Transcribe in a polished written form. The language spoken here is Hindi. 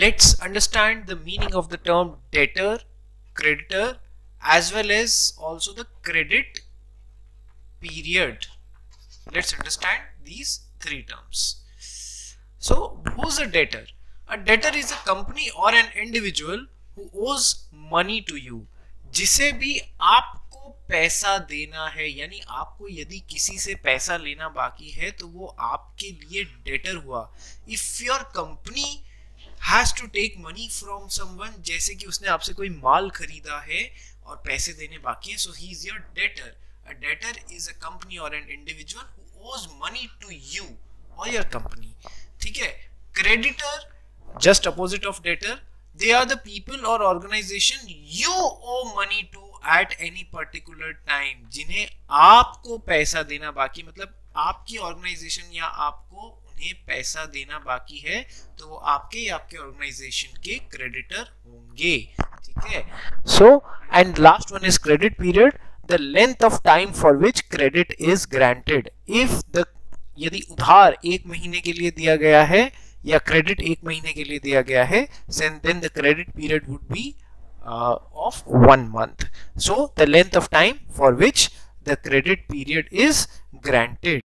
let's understand the meaning of the term debtor, creditor, as well as also the credit period. Let's understand these three terms. So who's a debtor? A debtor is a company or an individual who owes money to you. जिसे भी आपको पैसा देना है, यानी आपको यदि किसी से पैसा लेना बाकी है तो वो आपके लिए डेटर हुआ. If your company has to take money from someone, जैसे कि उसने आपसे कोई माल खरीदा है और पैसे देने बाकी है, so he is your debtor. A debtor is a company or an individual who owes money to you or your company. ठीक है. Creditor, just opposite of debtor, they are the people or organization you owe money to at any particular time. जिन्हें आपको पैसा देना बाकी, मतलब आपकी ऑर्गेनाइजेशन या आपको उन्हें पैसा देना बाकी है, तो वो आपके या आपके ऑर्गेनाइजेशन के क्रेडिटर होंगे. ठीक है. So and last one is credit period, the length of time for which credit is granted. If the यदि उधार 1 महीने के लिए दिया गया है या क्रेडिट 1 महीने के लिए दिया गया है, then the credit period would be of 1 month. So the length of time for which the credit period is granted.